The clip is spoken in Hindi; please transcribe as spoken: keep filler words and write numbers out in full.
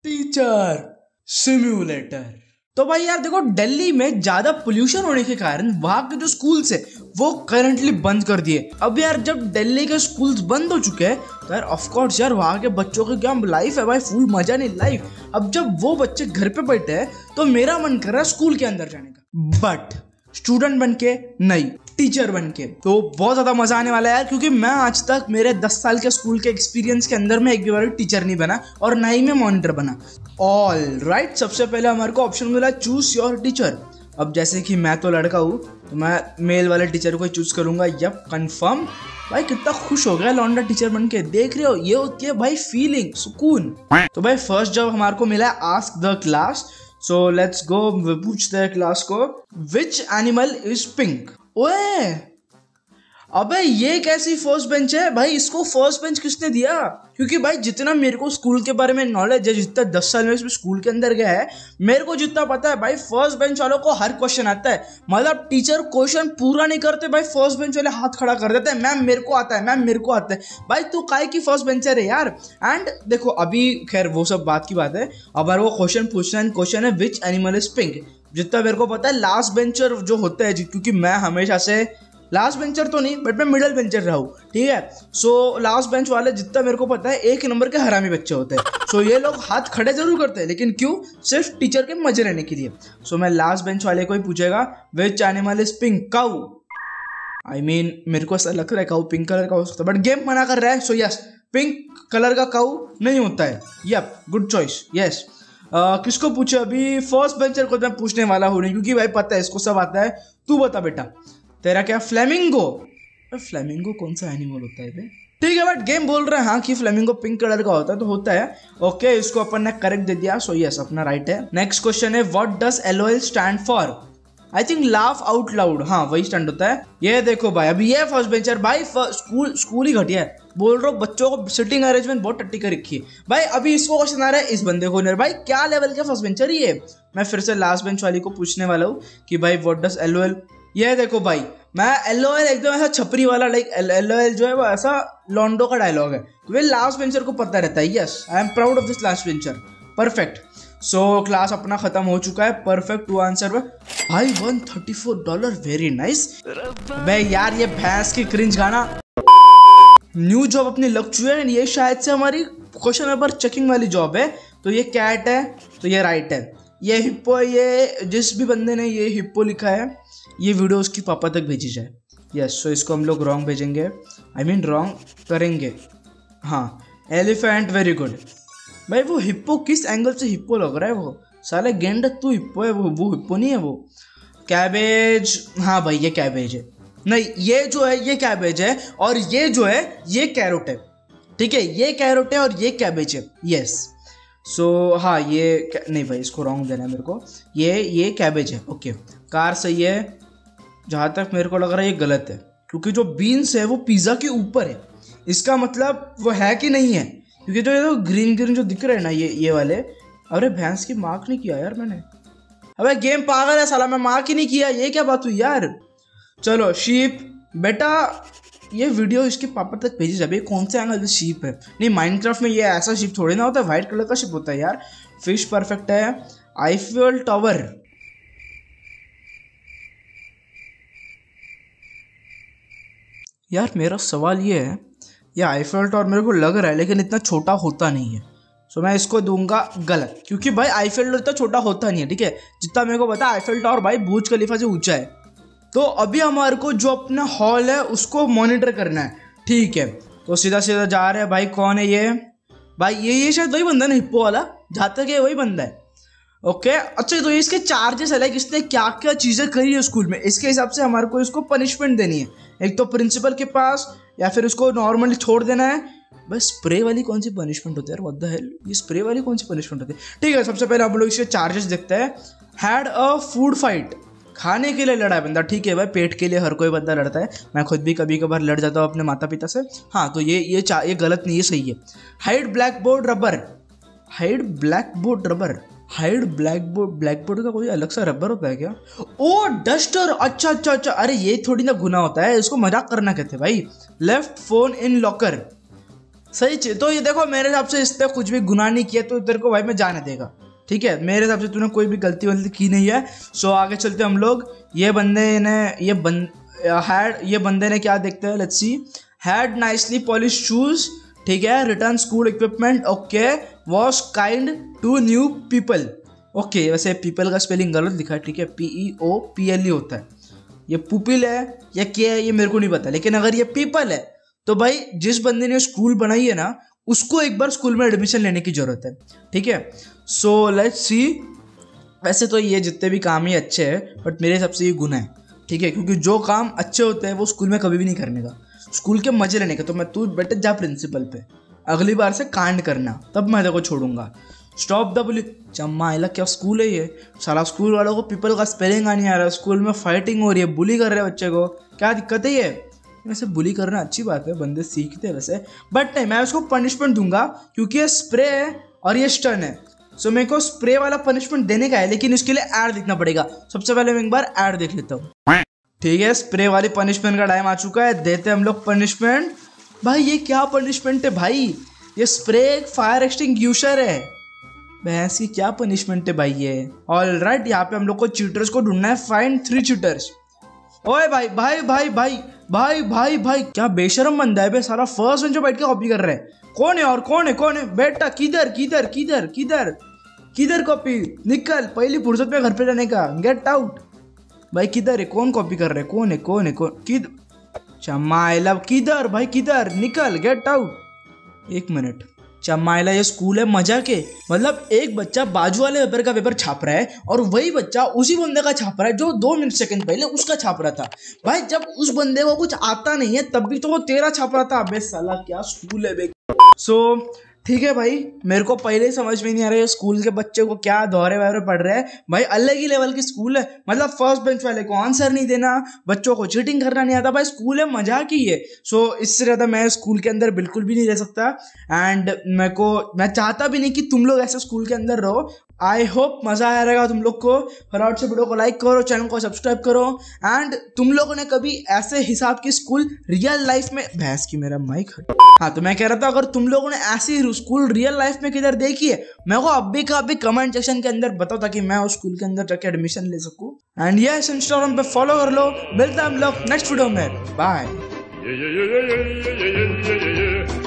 Teacher simulator. तो भाई यार देखो, दिल्ली में ज्यादा पोल्यूशन होने के कारण वहां के जो स्कूल्स है वो करंटली बंद कर दिए। अब यार जब दिल्ली के स्कूल्स बंद हो चुके हैं तो यार ऑफ कोर्स यार वहां के बच्चों की क्या लाइफ है भाई, फुल मजा नहीं लाइफ। अब जब वो बच्चे घर पे बैठे हैं तो मेरा मन कर रहा है स्कूल के अंदर जाने का, बट स्टूडेंट बन के नहीं, टीचर बन के। तो बहुत ज्यादा मजा आने वाला है यार, क्योंकि मैं आज तक मेरे दस साल के स्कूल के एक्सपीरियंस के अंदर में एक भी बार टीचर नहीं बना और ना ही मैं मॉनिटर बना। ऑल राइट right, सबसे पहले हमारे को ऑप्शन मिला चूज योर टीचर। अब जैसे कि मैं तो लड़का हूँ तो मैं मेल वाले टीचर को चूज करूंगा। Yup confirm. भाई कितना खुश हो गया लौंडा टीचर बन के, देख रहे हो, ये होती है भाई फीलिंग, सुकून। तो भाई फर्स्ट जब हमारे को मिला ask the class, so let's go. पूछते हैं क्लास को, विच एनिमल इज पिंक। ओए अबे ये कैसी फर्स्ट बेंच है भाई, इसको फर्स्ट बेंच किसने दिया? क्योंकि भाई जितना मेरे को स्कूल के बारे में नॉलेज है, जितना दस साल में इसमें स्कूल के अंदर गया है, मेरे को जितना पता है भाई फर्स्ट बेंच वालों को हर क्वेश्चन आता है। मतलब टीचर क्वेश्चन पूरा नहीं करते भाई, फर्स्ट बेंच वाले हाथ खड़ा कर देते हैं, मैम मेरे को आता है, मैम मेरे को आता है। भाई तू काहे की फर्स्ट बेंचर है यार। एंड देखो अभी खैर वो सब बात की बात है, अब वो क्वेश्चन पूछना है, क्वेश्चन है विच एनिमल इज पिंक। जितना मेरे को पता है लास्ट बेंचर जो होते हैं, क्योंकि मैं हमेशा से लास्ट बेंचर तो नहीं बट मैं मिडिल बेंचर रहा हूँ, ठीक है। सो लास्ट बेंच वाले जितना मेरे को पता है एक नंबर के हरामी बच्चे होते हैं। सो ये लोग हाथ खड़े जरूर करते हैं, लेकिन क्यों? सिर्फ टीचर के मजे लेने के लिए। सो मैं लास्ट बेंच वाले को ही पूछेगा which animal is pink. Cow. I mean मेरे को ऐसा लग रहा है काऊ पिंक कलर का हो सकता है, बट गेम मना कर रहा है। सो यस, पिंक कलर का काऊ नहीं होता है। Yup good choice. यस किसको पूछे अभी? फर्स्ट बेंचर को मैं पूछने वाला हूँ नहीं, क्योंकि भाई पता है इसको सब आता है। तू बता बेटा तेरा क्या? फ्लेमिंगो। फ्लेमिंगो कौन सा एनिमल होता है बे? ठीक है बट गेम बोल रहे हैं हाँ कि फ्लेमिंगो पिंक कलर का होता है, तो होता है। ओके इसको अपन ने करेक्ट दे दिया। सो यस अपना राइट है। नेक्स्ट क्वेश्चन है what does LOL stand for. I think laugh out loud, हाँ वही स्टैंड होता है। ये देखो भाई अभी ये फर्स्ट बेंचर भाई स्कूल स्कूल ही घटिया है, बोल रहा हूँ बच्चों को सिटिंग अरेंजमेंट बहुत टट्टी कर रखी है भाई। अभी इसको क्वेश्चन आ रहा है इस बंदे को नहीं, भाई क्या लेवल के फर्स्ट बेंचर ही है। मैं फिर से लास्ट बेंच वाली को पूछने वाला हूँ कि भाई व्हाट डज एलओएल। ये देखो भाई मैं एलओएल एकदम ऐसा छपरी वाला, लाइक एलओएल जो है वो ऐसा लॉन्डो का डायलॉग है, तो लास्ट बेंचर को पता रहता है। Yes I am proud of this last bencher. Perfect. So class अपना खत्म हो चुका है। परफेक्ट टू आंसर भाई one thirty four dollar very nice. भाई यार ये भैंस की क्रिंज गाना। न्यू जॉब अपनी लग चुकी है, ये शायद से हमारी क्वेश्चन पेपर चेकिंग वाली जॉब है। तो ये कैट है तो ये राइट है, ये हिप्पो, ये जिस भी बंदे ने ये हिप्पो लिखा है ये वीडियो उसकी पापा तक भेजी जाए। यस सो इसको हम लोग रॉन्ग भेजेंगे, आई मीन रॉन्ग करेंगे। हाँ एलिफेंट वेरी गुड। भाई वो हिप्पो किस एंगल से हिप्पो लग रहा है? वो साले गेंड तू हिप्पो है, वो वो हिप्पो नहीं है वो। कैबेज, हाँ भाई ये कैबेज है। नहीं ये जो है ये कैबेज है, और ये जो है ये कैरोट है, ठीक है। ये कैरोट है और ये कैबेज है। यस सो so, हाँ ये नहीं भाई इसको रॉन्ग देना है मेरे को। ये ये कैबेज है। ओके कार सही है, जहाँ तक मेरे को लग रहा है ये गलत है, क्योंकि जो बीन्स है वो पिज़्ज़ा के ऊपर है। इसका मतलब वो है कि नहीं है, क्योंकि जो ये तो ग्रीन ग्रीन जो दिख रहे हैं ना ये ये वाले। अरे भैंस की मार्क नहीं किया यार मैंने। अबे गेम पागल है साला, मैं मार्क ही नहीं किया, ये क्या बात हुई यार। चलो शीप बेटा, ये वीडियो इसके पापा तक भेजी जाए। कौन सा एंगल शीप है? नहीं माइनक्राफ्ट में ये ऐसा शीप थोड़ी ना होता है, व्हाइट कलर का शीप होता है यार। फिश परफेक्ट है। आईफिल टावर, यार मेरा सवाल ये है, ये आईफिल टावर मेरे को लग रहा है लेकिन इतना छोटा होता नहीं है। सो मैं इसको दूंगा गलत, क्योंकि भाई आईफिल टावर इतना छोटा होता नहीं है, ठीक है। जितना मेरे को पता है आईफिल टावर भाई बुर्ज खलीफा से ऊंचा है। तो अभी हमारे को जो अपना हॉल है उसको मॉनिटर करना है, ठीक है। तो सीधा सीधा जा रहे हैं भाई। कौन है ये? भाई ये ये शायद वही बंदा ना हिप्पो वाला, जहाँ तक ये वही बंदा है। ओके अच्छा तो इसके चार्जेस है, लाइक इसने क्या क्या चीज़ें करी है स्कूल में, इसके हिसाब से हमारे को इसको पनिशमेंट देनी है। एक तो प्रिंसिपल के पास, या फिर उसको नॉर्मली छोड़ देना है। बस स्प्रे वाली कौन सी पनिशमेंट होती है यार? व्हाट द हेल, ये स्प्रे वाली कौन सी पनिशमेंट होती है? ठीक है सबसे पहले हम लोग इसके चार्जेस देखते हैं। हैड अ फूड फाइट, खाने के लिए लड़ा है बंदा, ठीक है भाई। पेट के लिए हर कोई बंदा लड़ता है, मैं खुद भी कभी कभार लड़ जाता हूँ अपने माता पिता से। हाँ तो ये ये चा ये गलत नहीं, ये सही है। Hide black board rubber, hide black board rubber, hide black board, black board का कोई अलग सा रबर होता है क्या? ओ डस्टर, अच्छा अच्छा अच्छा, अरे ये थोड़ी ना गुना होता है, इसको मजाक करना कहते हैं भाई। लेफ्ट फोन इन लॉकर, सही चीज। तो ये देखो मेरे हिसाब से इसने कुछ भी गुनाह नहीं किया तो तेरे को भाई मैं जाने देगा, ठीक है। मेरे हिसाब से तूने कोई भी गलती वलती की नहीं है। सो आगे चलते हम लोग। ये बंदे ने ये बंद हैड ये बंदे ने क्या देखते हैं, let's see. Had nicely polish shoes, ठीक है। Return school equipment, okay. Was kind to new people, okay. वैसे पीपल का स्पेलिंग गलत लिखा है, ठीक है। P E O P L E होता है। ये पुपिल है या क्या है ये मेरे को नहीं पता, लेकिन अगर ये पीपल है तो भाई जिस बंदे ने स्कूल बनाई है ना उसको एक बार स्कूल में एडमिशन लेने की जरूरत है, ठीक है। So let's see. वैसे तो ये जितने भी काम ही अच्छे हैं बट मेरे हिसाब से ये गुनाह है, ठीक है। क्योंकि जो काम अच्छे होते हैं वो स्कूल में कभी भी नहीं करने का, स्कूल के मजे लेने का। तो मैं तू बेटे जा प्रिंसिपल पे, अगली बार से कांड करना, तब मैं देखो छोड़ूंगा। स्टॉप द बुली। चम्मा इला क्या स्कूल है ये, सारा स्कूल वालों को पीपल का स्पेलिंग नहीं आ रहा है, स्कूल में फाइटिंग हो रही है, बुली कर रहे हैं बच्चे को, क्या दिक्कत है ये। वैसे बुली करना अच्छी बात है, बंदे सीखते हैं वैसे, बट नहीं मैं उसको पनिशमेंट दूंगा क्योंकि ये स्प्रे है और ये स्टन है। सो मेरे को स्प्रे वाला पनिशमेंट देने का है, लेकिन इसके लिए ऐड देखना पड़ेगा। सबसे पहले मैं एक बार ऐड देख लेता हूँ, ठीक है। स्प्रे वाली पनिशमेंट का टाइम आ चुका है, देते हम लोग पनिशमेंट। भाई ये क्या पनिशमेंट है भाई, ये स्प्रे एक फायर एक्सटिंग्विशर है, भैंस की क्या पनिशमेंट है भाई ये। ऑल राइट, यहाँ पे हम लोग को चीटर्स को ढूंढना है, फाइंड थ्री चीटर्स। ओए भाई भाई भाई भाई भाई भाई भाई क्या बेशरम बंदा है बे, सारा फर्स्ट बेंच पे बैठ के कॉपी कर रहे हैं। कौन है और कौन है कौन है बेटा, किधर किधर किधर किधर किधर कॉपी, निकल पहली फुर्सत में घर पे रहने का, गेट आउट। भाई किधर है, कौन कॉपी कर रहे हैं, कौन है कौन है कौन किधर, चमाइला किधर भाई किधर, निकल गेट आउट। एक मिनट, चमाइला ये स्कूल है मजा के, मतलब एक बच्चा बाजू वाले पेपर का पेपर छाप रहा है और वही बच्चा उसी बंदे का छाप रहा है जो दो मिनट सेकंड पहले उसका छाप रहा था। भाई जब उस बंदे को कुछ आता नहीं है तब भी तो वो तेरा छाप रहा था। अबे साला क्या स्कूल है बे। सो ठीक है भाई, मेरे को पहले ही समझ में नहीं आ रहा है स्कूल के बच्चे को क्या दौरे वौरे पढ़ रहे हैं। भाई अलग ही लेवल की स्कूल है, मतलब फर्स्ट बेंच वाले को आंसर नहीं देना, बच्चों को चीटिंग करना नहीं आता। भाई स्कूल है मजा की है। सो इससे ज़्यादा मैं स्कूल के अंदर बिल्कुल भी नहीं रह सकता, एंड मेरे को मैं चाहता भी नहीं कि तुम लोग ऐसे स्कूल के अंदर रहो। आई होप मज़ा आया रहेगा तुम लोग को। फटाफट से वीडियो को लाइक करो, चैनल को सब्सक्राइब करो, एंड तुम लोगों ने कभी ऐसे हिसाब की स्कूल रियल लाइफ में, भैंस की मेरा माइक, हाँ तो मैं कह रहा था अगर तुम लोगों ने ऐसी स्कूल रियल लाइफ में किधर देखी है मेरे को अभी का अभी कमेंट सेक्शन के अंदर बताओ ताकि मैं उस स्कूल के अंदर जाके एडमिशन ले सकूं। एंड यस इंस्टाग्राम पे फॉलो कर लो। मिलते हैं हम लोग नेक्स्ट वीडियो में, बाय।